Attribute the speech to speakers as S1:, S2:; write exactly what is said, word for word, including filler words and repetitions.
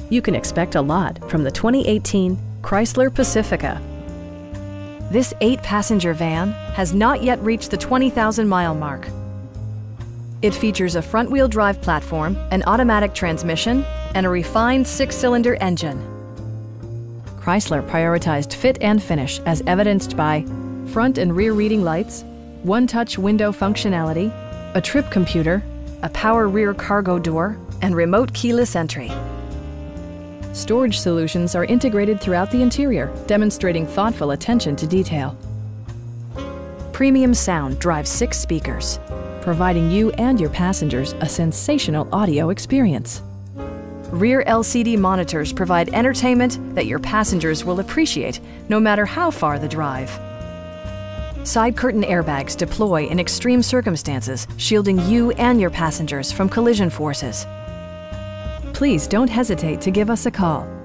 S1: You can expect a lot from the twenty eighteen Chrysler Pacifica. This eight-passenger van has not yet reached the twenty thousand mile mark. It features a front-wheel drive platform, an automatic transmission, and a refined six-cylinder engine. Chrysler prioritized fit and finish as evidenced by front and rear reading lights, one-touch window functionality, a trip computer, a power rear cargo door, and remote keyless entry. Storage solutions are integrated throughout the interior, demonstrating thoughtful attention to detail. Premium sound drives six speakers, providing you and your passengers a sensational audio experience. Rear L C D monitors provide entertainment that your passengers will appreciate, no matter how far the drive. Side curtain airbags deploy in extreme circumstances, shielding you and your passengers from collision forces. Please don't hesitate to give us a call.